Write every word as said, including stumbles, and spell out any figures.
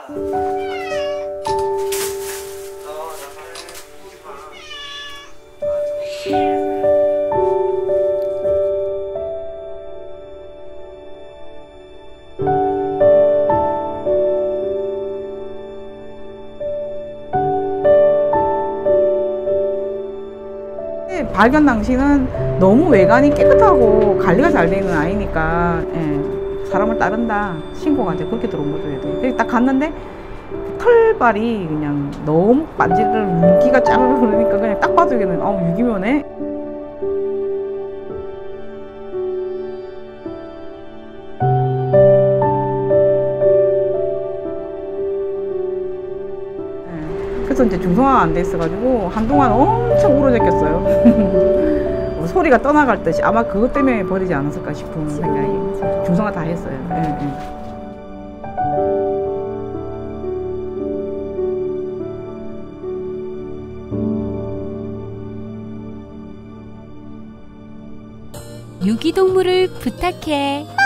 발견 당시는 너무 외관이 깨끗하고 관리가 잘 되는 아이니까 예, 사람을 따른다 신고가 이제 그렇게 들어온 거죠. 얘도. 그래서 딱 갔는데 털발이 그냥 너무 만지를 윤기가 짜르르 흐르니까 그냥 딱 봐도 이게는 어 유기묘네. 그래서 이제 중성화가 안 돼 있어가지고 한동안 엄청 울어댔겠어요. 소리가 떠나갈 듯이 아마 그것 때문에 버리지 않았을까 싶은 생각이. 중성화 다 했어요. 예, 예. 유기동물을 부탁해.